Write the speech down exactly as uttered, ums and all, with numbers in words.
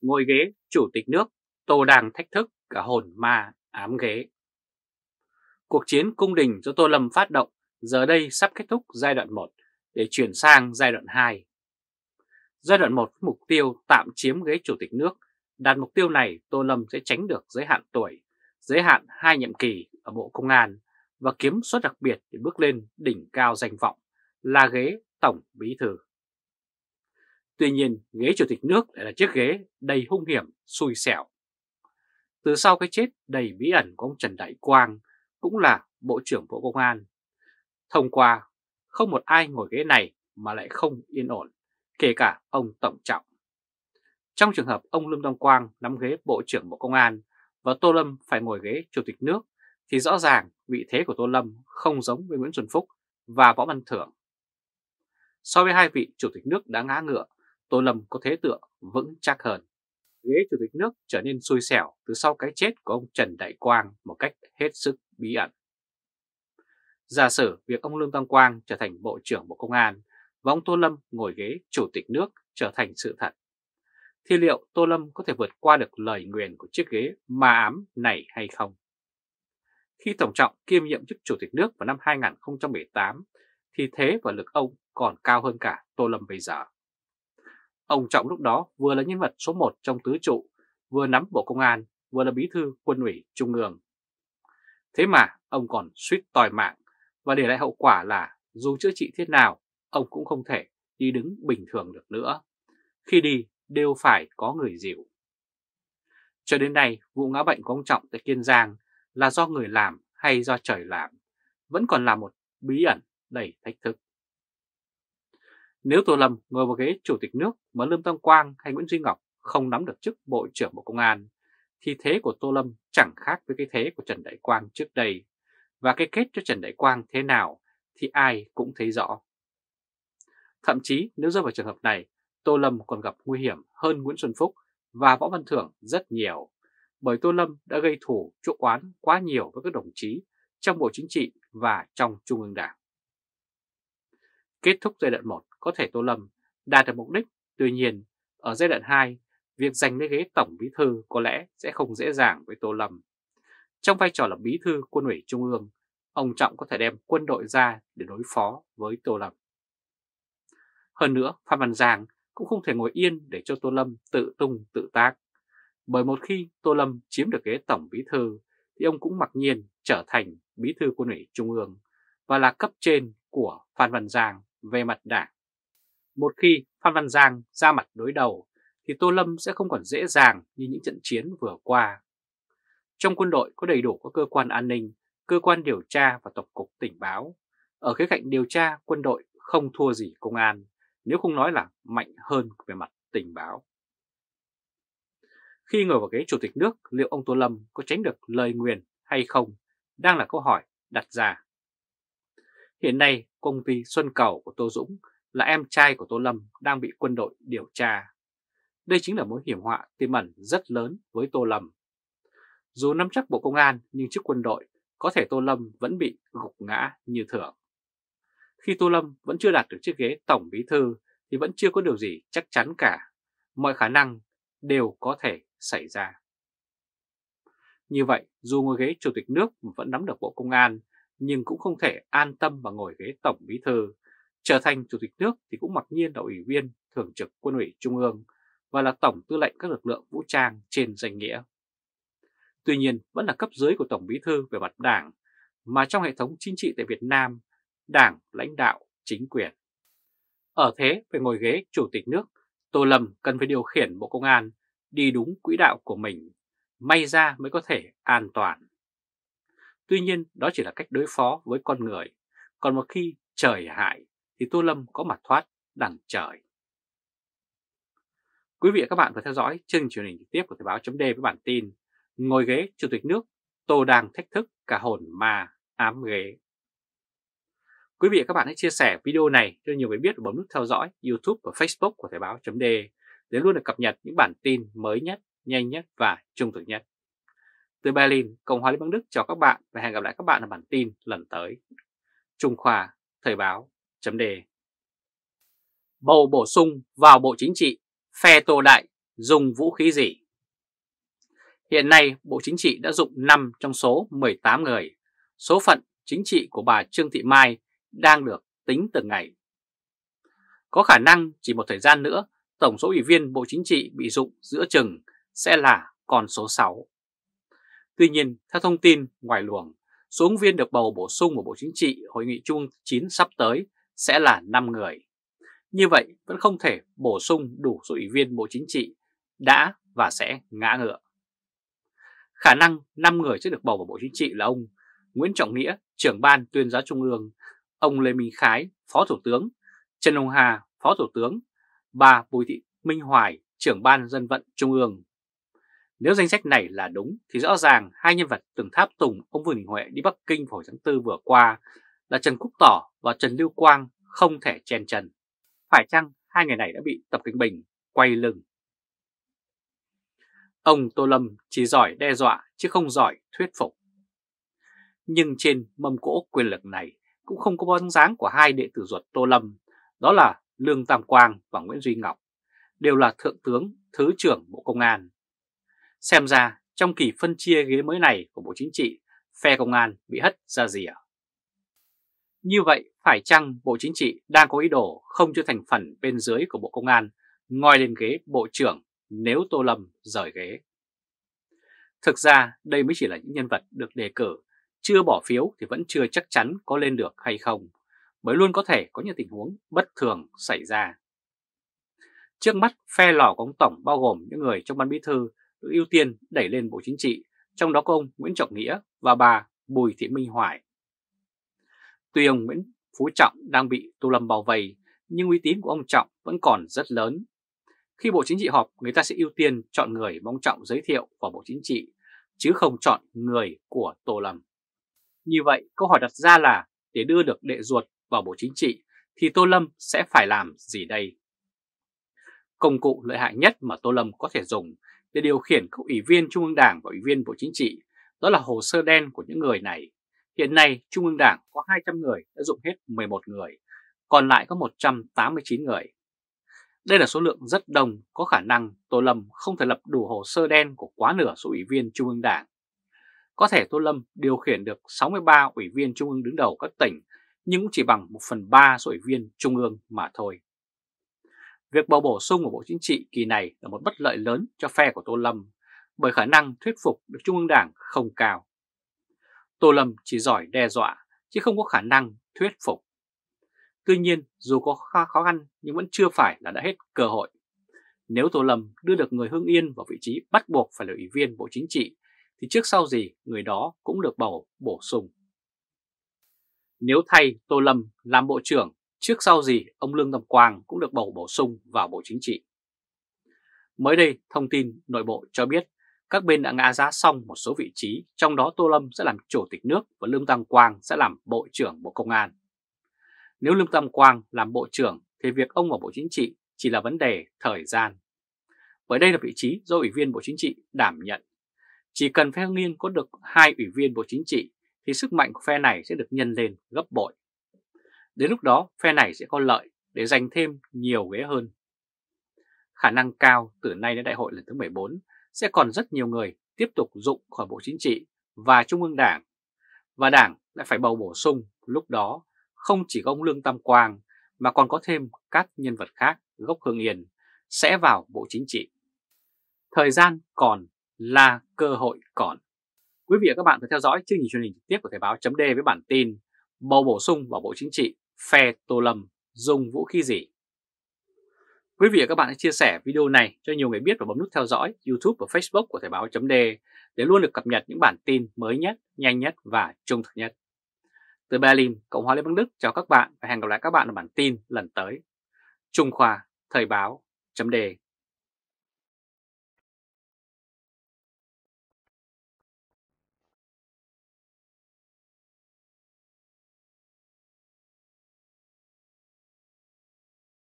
ngồi ghế chủ tịch nước, Tô đang thách thức cả hồn ma ám ghế. Cuộc chiến cung đình do Tô Lâm phát động giờ đây sắp kết thúc giai đoạn một để chuyển sang giai đoạn hai. Giai đoạn một với mục tiêu tạm chiếm ghế chủ tịch nước, đạt mục tiêu này Tô Lâm sẽ tránh được giới hạn tuổi, giới hạn hai nhiệm kỳ ở Bộ Công an và kiếm suất đặc biệt để bước lên đỉnh cao danh vọng là ghế Tổng Bí Thư. Tuy nhiên, ghế chủ tịch nước lại là chiếc ghế đầy hung hiểm, xui xẻo. Từ sau cái chết đầy bí ẩn của ông Trần Đại Quang, cũng là Bộ trưởng Bộ Công an, thông qua không một ai ngồi ghế này mà lại không yên ổn, kể cả ông Tổng Trọng. Trong trường hợp ông Lương Tâm Quang nắm ghế Bộ trưởng Bộ Công an và Tô Lâm phải ngồi ghế Chủ tịch nước, thì rõ ràng vị thế của Tô Lâm không giống với Nguyễn Xuân Phúc và Võ Văn Thưởng. So với hai vị Chủ tịch nước đã ngã ngựa, Tô Lâm có thế tựa vững chắc hơn. Ghế Chủ tịch nước trở nên xui xẻo từ sau cái chết của ông Trần Đại Quang một cách hết sức bí ẩn. Giả sử việc ông Lương Tâm Quang trở thành Bộ trưởng Bộ Công an và ông Tô Lâm ngồi ghế Chủ tịch nước trở thành sự thật, thì liệu Tô Lâm có thể vượt qua được lời nguyền của chiếc ghế ma ám này hay không? Khi Tổng Trọng kiêm nhiệm chức Chủ tịch nước vào năm hai nghìn không trăm mười tám, thì thế và lực ông còn cao hơn cả Tô Lâm bây giờ. Ông Trọng lúc đó vừa là nhân vật số một trong tứ trụ, vừa nắm Bộ Công an, vừa là Bí thư Quân ủy Trung ương. Thế mà ông còn suýt tòi mạng, và để lại hậu quả là dù chữa trị thế nào, ông cũng không thể đi đứng bình thường được nữa. Khi đi đều phải có người dìu. Cho đến nay, vụ ngã bệnh của ông Trọng tại Kiên Giang là do người làm hay do trời làm, vẫn còn là một bí ẩn đầy thách thức. Nếu Tô Lâm ngồi vào ghế Chủ tịch nước mà Lương Tâm Quang hay Nguyễn Duy Ngọc không nắm được chức Bộ trưởng Bộ Công an, thì thế của Tô Lâm chẳng khác với cái thế của Trần Đại Quang trước đây, và cái kết cho Trần Đại Quang thế nào thì ai cũng thấy rõ. Thậm chí nếu rơi vào trường hợp này, Tô Lâm còn gặp nguy hiểm hơn Nguyễn Xuân Phúc và Võ Văn Thưởng rất nhiều, bởi Tô Lâm đã gây thù chuốc oán quá nhiều với các đồng chí trong Bộ Chính trị và trong Trung ương Đảng. Kết thúc giai đoạn một, có thể Tô Lâm đạt được mục đích, tuy nhiên ở giai đoạn hai, việc giành lấy ghế Tổng Bí Thư có lẽ sẽ không dễ dàng với Tô Lâm. Trong vai trò là Bí Thư Quân ủy Trung ương, ông Trọng có thể đem quân đội ra để đối phó với Tô Lâm. Hơn nữa, Phan Văn Giang cũng không thể ngồi yên để cho Tô Lâm tự tung tự tác, bởi một khi Tô Lâm chiếm được ghế Tổng Bí Thư thì ông cũng mặc nhiên trở thành Bí Thư Quân ủy Trung ương và là cấp trên của Phan Văn Giang về mặt đảng. Một khi Phan Văn Giang ra mặt đối đầu thì Tô Lâm sẽ không còn dễ dàng như những trận chiến vừa qua. Trong quân đội có đầy đủ các cơ quan an ninh, cơ quan điều tra và tổng cục tình báo. Ở khía cạnh điều tra, quân đội không thua gì công an, nếu không nói là mạnh hơn về mặt tình báo. Khi ngồi vào ghế Chủ tịch nước, liệu ông Tô Lâm có tránh được lời nguyền hay không, đang là câu hỏi đặt ra. Hiện nay, công ty Xuân Cầu của Tô Dũng là em trai của Tô Lâm đang bị quân đội điều tra. Đây chính là mối hiểm họa tiềm ẩn rất lớn với Tô Lâm. Dù nắm chắc Bộ Công an nhưng trước quân đội, có thể Tô Lâm vẫn bị gục ngã như thường. Khi Tô Lâm vẫn chưa đạt được chiếc ghế Tổng Bí Thư thì vẫn chưa có điều gì chắc chắn cả. Mọi khả năng đều có thể xảy ra. Như vậy, dù ngồi ghế Chủ tịch nước mà vẫn nắm được Bộ Công an, nhưng cũng không thể an tâm mà ngồi ghế Tổng Bí Thư. Trở thành Chủ tịch nước thì cũng mặc nhiên là Ủy viên Thường trực Quân ủy Trung ương và là Tổng Tư lệnh các lực lượng vũ trang trên danh nghĩa. Tuy nhiên, vẫn là cấp dưới của Tổng Bí Thư về mặt đảng, mà trong hệ thống chính trị tại Việt Nam, đảng lãnh đạo chính quyền. Ở thế về ngồi ghế Chủ tịch nước, Tô Lâm cần phải điều khiển Bộ Công an đi đúng quỹ đạo của mình, may ra mới có thể an toàn. Tuy nhiên, đó chỉ là cách đối phó với con người, còn một khi trời hại thì Tô Lâm có mặt thoát đằng trời. Quý vị và các bạn vừa theo dõi chương trình truyền hình trực tiếp của Thời báo chấm D với bản tin ngồi ghế Chủ tịch nước, Tô đang thách thức cả hồn ma ám ghế. Quý vị và các bạn hãy chia sẻ video này cho nhiều người biết và bấm nút theo dõi YouTube và Facebook của Thời báo chấm D để luôn được cập nhật những bản tin mới nhất, nhanh nhất và trung thực nhất. Từ Berlin, Cộng hòa Liên bang Đức chào các bạn và hẹn gặp lại các bạn ở bản tin lần tới. Trung Khoa, Thời báo chấm D. Bầu bổ sung vào Bộ Chính trị, phe Tô Đại dùng vũ khí gì? Hiện nay Bộ Chính trị đã dụng năm trong số mười tám người. Số phận chính trị của bà Trương Thị Mai đang được tính từng ngày. Có khả năng chỉ một thời gian nữa, tổng số ủy viên Bộ Chính trị bị dụng giữa chừng sẽ là con số sáu. Tuy nhiên, theo thông tin ngoài luồng, số ứng viên được bầu bổ sung vào Bộ Chính trị Hội nghị Trung ương chín sắp tới sẽ là năm người. Như vậy vẫn không thể bổ sung đủ số ủy viên Bộ Chính trị đã và sẽ ngã ngựa. Khả năng năm người sẽ được bầu vào Bộ Chính trị là ông Nguyễn Trọng Nghĩa, trưởng ban Tuyên giáo Trung ương, ông Lê Minh Khái, Phó Thủ tướng, Trần Hồng Hà, Phó Thủ tướng, bà Bùi Thị Minh Hoài, trưởng ban Dân vận Trung ương. Nếu danh sách này là đúng thì rõ ràng hai nhân vật từng tháp tùng ông Vương Đình Huệ đi Bắc Kinh vào hồi tháng tư vừa qua là Trần Quốc Tỏ và Trần Lưu Quang không thể chen chân. Phải chăng hai người này đã bị Tập Cận Bình quay lưng? Ông Tô Lâm chỉ giỏi đe dọa chứ không giỏi thuyết phục. Nhưng trên mâm cỗ quyền lực này cũng không có bóng dáng của hai đệ tử ruột Tô Lâm, đó là Lương Tam Quang và Nguyễn Duy Ngọc, đều là Thượng tướng, Thứ trưởng Bộ Công an. Xem ra trong kỳ phân chia ghế mới này của Bộ Chính trị, phe công an bị hất ra rìa. Như vậy phải chăng Bộ Chính trị đang có ý đồ không cho thành phần bên dưới của Bộ Công an ngoi lên ghế Bộ trưởng nếu Tô Lâm rời ghế? Thực ra đây mới chỉ là những nhân vật được đề cử, chưa bỏ phiếu thì vẫn chưa chắc chắn có lên được hay không, bởi luôn có thể có những tình huống bất thường xảy ra. Trước mắt phe lò của ông Tổng bao gồm những người trong ban bí thư được ưu tiên đẩy lên Bộ Chính trị, trong đó có ông Nguyễn Trọng Nghĩa và bà Bùi Thị Minh Hoài. Tuy ông Nguyễn Phú Trọng đang bị Tô Lâm bao vây, nhưng uy tín của ông Trọng vẫn còn rất lớn. Khi Bộ Chính trị họp, người ta sẽ ưu tiên chọn người mà ông Trọng giới thiệu vào Bộ Chính trị, chứ không chọn người của Tô Lâm. Như vậy, câu hỏi đặt ra là để đưa được đệ ruột vào Bộ Chính trị thì Tô Lâm sẽ phải làm gì đây? Công cụ lợi hại nhất mà Tô Lâm có thể dùng để điều khiển các ủy viên Trung ương Đảng và ủy viên Bộ Chính trị đó là hồ sơ đen của những người này. Hiện nay Trung ương Đảng có hai trăm người đã dụng hết mười một người, còn lại có một trăm tám mươi chín người. Đây là số lượng rất đông, có khả năng Tô Lâm không thể lập đủ hồ sơ đen của quá nửa số ủy viên Trung ương Đảng. Có thể Tô Lâm điều khiển được sáu mươi ba ủy viên Trung ương đứng đầu các tỉnh, nhưng cũng chỉ bằng một phần ba số ủy viên Trung ương mà thôi. Việc bầu bổ sung của Bộ Chính trị kỳ này là một bất lợi lớn cho phe của Tô Lâm, bởi khả năng thuyết phục được Trung ương Đảng không cao. Tô Lâm chỉ giỏi đe dọa, chứ không có khả năng thuyết phục. Tuy nhiên, dù có khó khăn nhưng vẫn chưa phải là đã hết cơ hội. Nếu Tô Lâm đưa được người Hưng Yên vào vị trí bắt buộc phải là ủy viên Bộ Chính trị, thì trước sau gì người đó cũng được bầu bổ sung. Nếu thay Tô Lâm làm Bộ trưởng, trước sau gì ông Lương Tam Quang cũng được bầu bổ sung vào Bộ Chính trị. Mới đây, thông tin nội bộ cho biết các bên đã ngã giá xong một số vị trí, trong đó Tô Lâm sẽ làm Chủ tịch nước và Lương Tam Quang sẽ làm Bộ trưởng Bộ Công an. Nếu Lương Tam Quang làm Bộ trưởng thì việc ông vào Bộ Chính trị chỉ là vấn đề thời gian. Bởi đây là vị trí do Ủy viên Bộ Chính trị đảm nhận. Chỉ cần phe Hưng Yên có được hai Ủy viên Bộ Chính trị thì sức mạnh của phe này sẽ được nhân lên gấp bội. Đến lúc đó phe này sẽ có lợi để giành thêm nhiều ghế hơn. Khả năng cao từ nay đến đại hội lần thứ mười bốn sẽ còn rất nhiều người tiếp tục dụng khỏi Bộ Chính trị và Trung ương Đảng. Và Đảng lại phải bầu bổ sung, lúc đó không chỉ có ông Lương Tam Quang mà còn có thêm các nhân vật khác gốc Hưng Yên sẽ vào Bộ Chính trị. Thời gian còn là cơ hội còn. Quý vị và các bạn phải theo dõi chương trình truyền hình trực tiếp của Thời báo chấm D với bản tin bầu bổ sung vào Bộ Chính trị, phe Tô Lâm dùng vũ khí gì? Quý vị và các bạn hãy chia sẻ video này cho nhiều người biết và bấm nút theo dõi YouTube và Facebook của Thời báo chấm D để luôn được cập nhật những bản tin mới nhất, nhanh nhất và trung thực nhất. Từ Berlin, Cộng hòa Liên bang Đức chào các bạn và hẹn gặp lại các bạn ở bản tin lần tới. Trung Khoa, Thời báo chấm D.